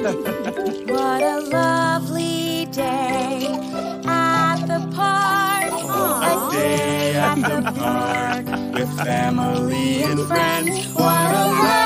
What a lovely day at the park. A day at the park with family and friends. What a